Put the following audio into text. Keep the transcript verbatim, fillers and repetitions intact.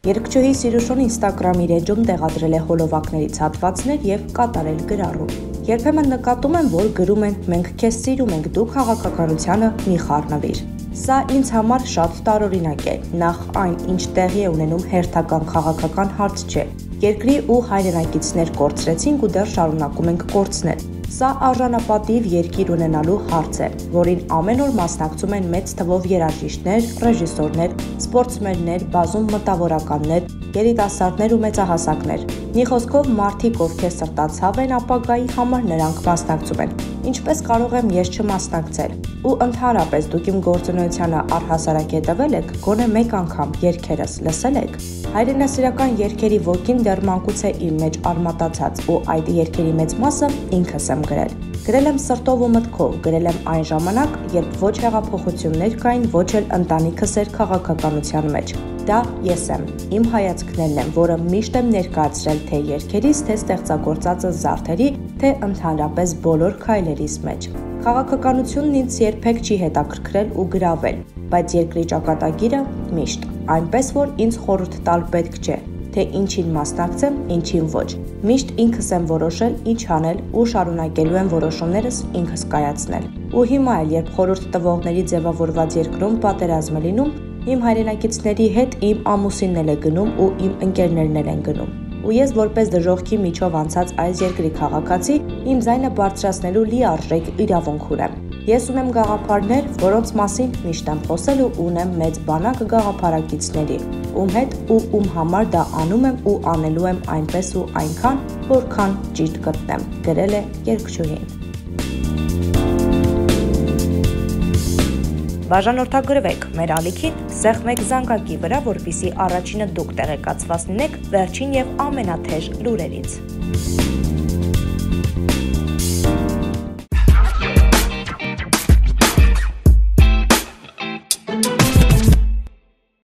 Երգչուհի Սիրուշոն Ինստագրամի էջում տեղադրել է հոլովակներից հատվածներ և կատարել գրառում։ Երբեմն նկատում եմ, որ գրում են «Մենք քեզ սիրում ենք, դու քաղաքականությանը մի խառնվիր»։ Սա ինձ համար շատ տարօրինակ է, նախ այն, ինչ տեղի է ունենում հերթական քաղաքական հարց չէ։ Երկրի ու հայրենակիցներ կորցրեցինք ու դեռ շարունակում ենք կորցնել։ Սա արժանապատիվ երկիր ունենալու հարց է, որին ամեն օր մասնակցում են մեծ թվով երաժիշտներ, ռեժիսորներ, սպորտսմեններ, բազում մտավորականներ, երիտասարդներ ու մեծահասակներ։ Մի խոսքով մարդիկ, ովքեր սրտացավ են ապագայի համար, նրանք մասնակցում են։ Ինչպես կարող եմ ես չմասնակցել։ Ու ընդհանրապես դուք իմ գործունեությանը առհասարակ հետևել եք, գոնե մեկ անգամ երգերս լսել եք։ Հայրենասիրական երգերի ոգին դեռ մանկուց է իմ մեջ արմատացած ու այդ երգերի մեծ մասը ինքս եմ գրել։ Գրել եմ սրտով ու մտքով, գրել եմ այն ժամանակ, երբ ոչ հեղափոխություններ կային, ոչ էլ ընտանիքս էր քաղաքականության մեջ։ Դա ես եմ, իմ հայացքներն եմ, որը միշտ եմ ներկայացրել թե երգերիս, թե ստեղծագործածս զարդերի, թե ընդհանրապես բոլոր քայլերիս մեջ։ Քաղաքականությունն ինձ երբեք չի հետաքրքրել ու գրավել, բայց երկրի ճակատագիրը միշտ, այնպես որ ինձ խորհուրդ տալ պետք չէ, թե ինչին մասնակցեմ, ինչին ոչ։ Միշտ ինքս եմ որոշել ինչ անել ու շարունակելու եմ որոշումներս ինքս կայացնել։ Ու հիմա էլ, երբ խորհուրդ տվողների ձևավորված երկրում պատերազմ է լինում, իմ հայրենակիցների հետ իմ ամուսինն էլ է գնում ու իմ ընկերներն էլ են գնում։ Ու ես որպես դժոխքի միջով անցած այս երկրի քաղաքացի իմ ձայնը բարձրացնելու լիարժեք իրավունք ունեմ։ Ես ունեմ գաղափարներ, որոնց մասին միշտ եմ խոսել ու ունեմ մեծ բանակ գաղափարակիցների, ում հետ ու ում համար դա անում եմ ու անելու եմ այնպես ու այնքան, որքան ճիշտ գտնեմ, գրել է երգչուհին։ Բաժանորդագրվեք մեր ալիքին սեղմեք զանգակի վրա, որպեսզի առաջինը դուք տեղեկացված լինեք վերջին և ամենաթեժ լուրերից։